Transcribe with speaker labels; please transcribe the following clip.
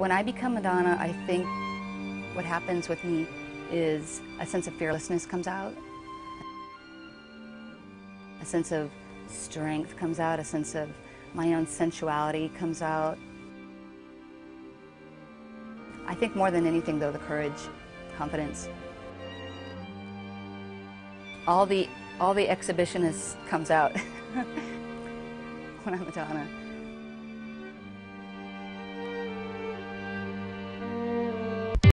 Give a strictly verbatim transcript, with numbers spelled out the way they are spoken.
Speaker 1: When I become Madonna, I think what happens with me is a sense of fearlessness comes out. A sense of strength comes out, a sense of my own sensuality comes out. I think more than anything though, the courage, confidence. All the, all the exhibitionist comes out when I'm Madonna.